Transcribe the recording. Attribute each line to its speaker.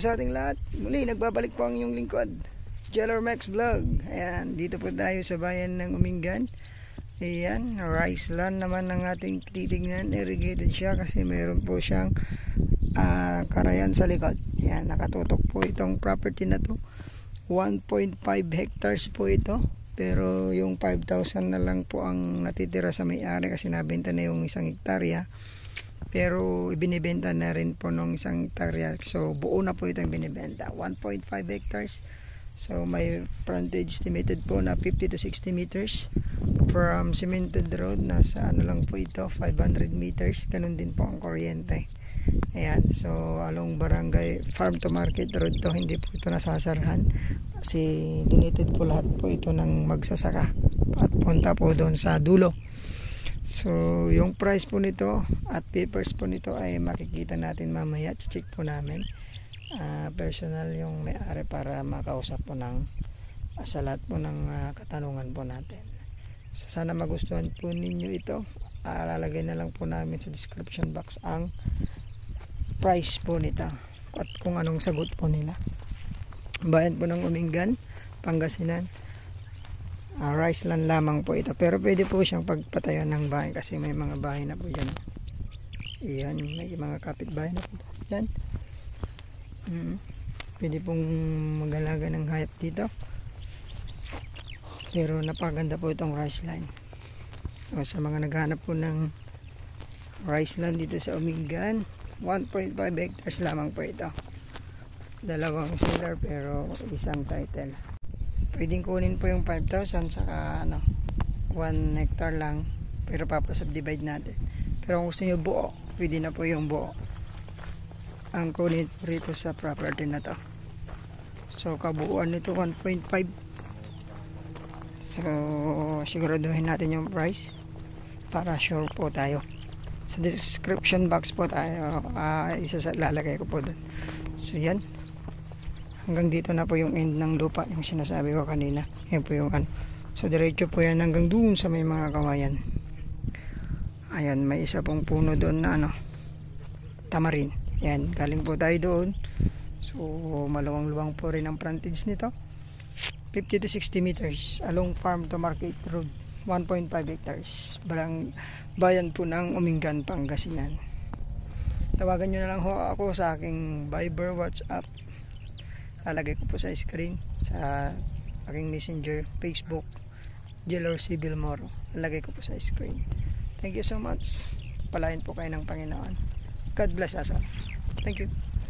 Speaker 1: sa ating lahat. Muli, nagbabalik po ang inyong lingkod, Jelor Max Vlog. Ayan, dito po tayo sa bayan ng Umingan. Ayan, rice land naman ng ating titignan. Irrigated siya kasi mayroon po siyang karayan sa likod. Ayan, nakatutok po itong property na to. 1.5 hectares po ito. Pero yung 5,000 na lang po ang natitira sa may-ari kasi nabenta na yung 1 hektarya. Pero ibinibenta na rin po nung 1 hektarya. So buo na po ito yung binibenta. 1.5 hectares. So may frontage estimated po na 50 to 60 meters. From cemented road, nasa ano lang po ito, 500 meters. Ganun din po ang kuryente. Ayan, so along barangay farm to market road to, hindi po ito nasasarahan. Kasi dinited po lahat po ito ng magsasaka. At punta po doon sa dulo. So yung price po nito at papers po nito ay makikita natin mamaya. Check po namin personal yung may-ari para makausap po ng sa lahat po ng katanungan po natin. So sana magustuhan po ninyo ito. Lalagay na lang po namin sa description box ang price po nito at kung anong sagot po nila. Bayan po ng Umingan, Pangasinan. Rice land lamang po ito, pero pwede po siyang pagpatayan ng bahay kasi may mga bahay na po dyan. Ayan, may mga kapitbahay na po dyan. Pwede pong mag-alaga ng hayop dito, pero napaganda po itong rice land. So, sa mga naghanap po ng rice land dito sa Umingan, 1.5 hectares lamang po ito. 2 seller pero 1 title. Pwedeng kunin po yung 5,000 saka 1 hectare lang, pero papasubdivide natin. Pero kung gusto nyo buo, pwede na po yung buo ang kunin po rito sa property na to. So kabuuan nito 1.5. So siguraduhin natin yung price para sure po tayo. Sa description box po tayo lalagay ko po doon. So yan, hanggang dito na po yung end ng lupa, yung sinasabi ko kanina. Yan po yung so diretso po yan hanggang doon sa may mga kawayan. Ayan, may isa pong puno doon na tamarin. Yan, galing po tayo doon. So maluwang-luwang po rin ang frontage nito. 50 to 60 meters along farm to market road. 1.5 hectares. Bayan po ng Umingan, Pangasinan. Tawagan nyo na lang ho ako sa aking Viber, WhatsApp. Lalagay ko po sa screen, sa aking messenger, Facebook, Jelor C. Vilmoro. Lalagay ko po sa screen. Thank you so much. Palain po kayo ng Panginoon. God bless us all. Thank you.